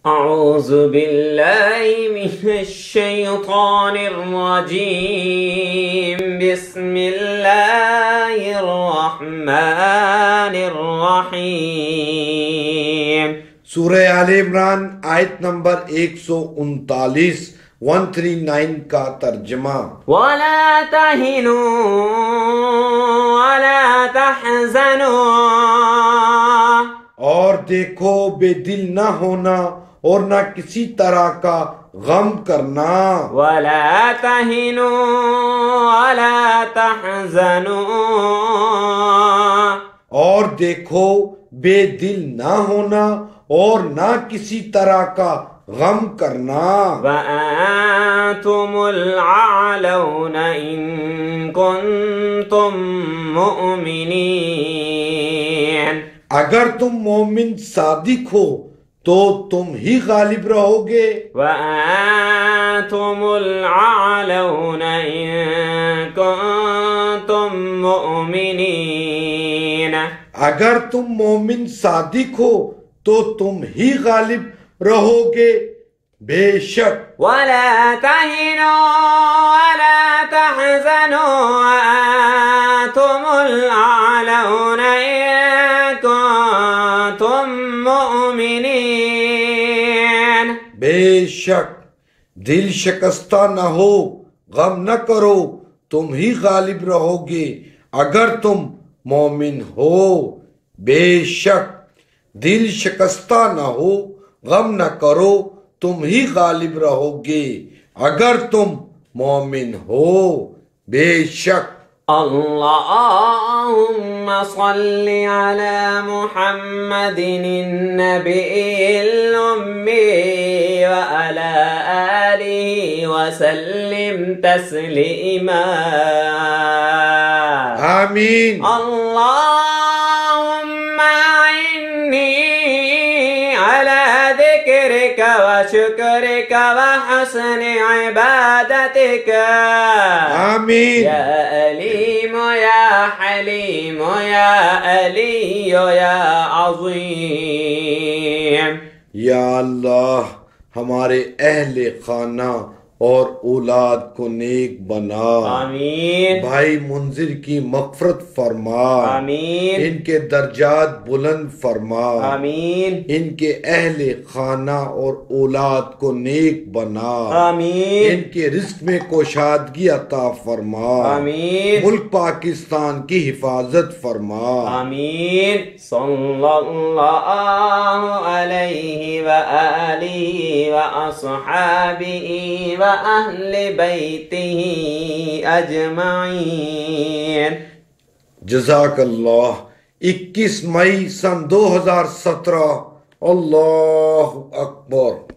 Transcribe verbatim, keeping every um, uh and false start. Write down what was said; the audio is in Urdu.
اعوذ باللہ من الشیطان الرجیم بسم اللہ الرحمن الرحیم سورہ آل عمران آیت نمبر ایک سو انتالیس ون تھری نائن کا ترجمہ وَلَا تَهِنُوا وَلَا تَحْزَنُوا اور دیکھو بے دل نہ ہونا اور نہ کسی طرح کا غم کرنا وَلَا تَهِنُوا وَلَا تَحْزَنُوا اور دیکھو بے دل نہ ہونا اور نہ کسی طرح کا غم کرنا وَأَنْتُمُ الْأَعْلَوْنَ إِن كُنتُم مُؤْمِنِينَ اگر تم مومن صادق ہو تو تم ہی غالب رہو گے وَأَنْتُمُ الْأَعْلَوْنَ إِن كُنتُم مُؤْمِنِينَ اگر تم مومن صادق ہو تو تم ہی غالب رہو گے بے شک وَلَا تَهِنُوا وَلَا تَحْزَنُوا وَأَنْتُمُ الْأَعْلَوْنَ إِن كُنتُم مُؤْمِنِينَ بے شک دل شکستہ نہ ہو غم نہ کرو تم ہی غالب رہو گے اگر تم مومن ہو بے شک دل شکستہ نہ ہو غم نہ کرو تم ہی غالب رہو گے اگر تم مومن ہو بے شک اللهم صل على محمد النبي الأمي وعلى آله وسلم تسليما آمین اللهم أعني على ذكرك وشكرك وحسن عبادتك آمین يا عليم يا حليم يا علي يا عظيم یا اللہ ہمارے اہل خانہ اور اولاد کو نیک بنا آمین بھائی منذر کی مغفرت فرما آمین ان کے درجات بلند فرما آمین ان کے اہل خانہ اور اولاد کو نیک بنا آمین ان کے رزق میں کوشادگی عطا فرما آمین ملک پاکستان کی حفاظت فرما آمین صلی اللہ علیہ وآلہ وأصحابہ وأہل بیتہ اجمعین جزاک اللہ اکیس مئی سن دو ہزار سترہ اللہ اکبر